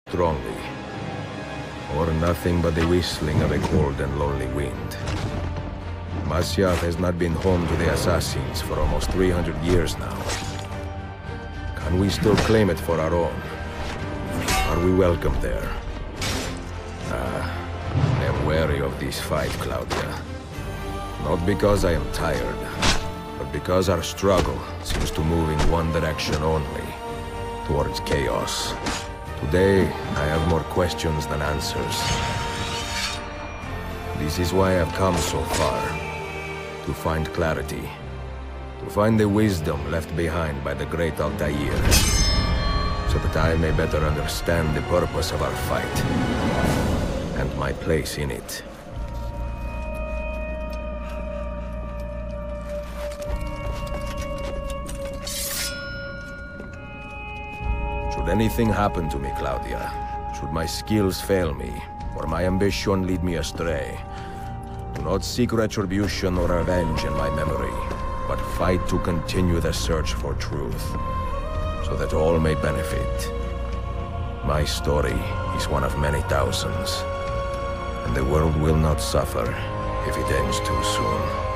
strongly, or nothing but the whistling of a cold and lonely wind. Masyaf has not been home to the assassins for almost 300 years now. Can we still claim it for our own? Are we welcome there? I am wary of this fight, Claudia. Not because I am tired, but because our struggle seems to move in one direction only, towards chaos. Today, I have more questions than answers. This is why I've come so far. To find clarity. To find the wisdom left behind by the great Altair. So that I may better understand the purpose of our fight. And my place in it. Should anything happen to me, Claudia, should my skills fail me, or my ambition lead me astray, do not seek retribution or revenge in my memory, but fight to continue the search for truth, so that all may benefit. My story is one of many thousands, and the world will not suffer if it ends too soon.